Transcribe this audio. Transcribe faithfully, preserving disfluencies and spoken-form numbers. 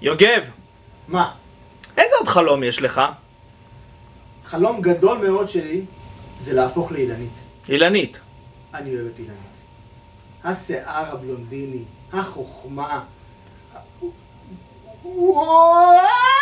יוגב, מה? איזה עוד חלום יש לך? חלום גדול מאוד שלי זה להפוך לאילנית. אילנית. אני אוהב את אילנית. השיער הבלונדיני, החוכמה. וואו!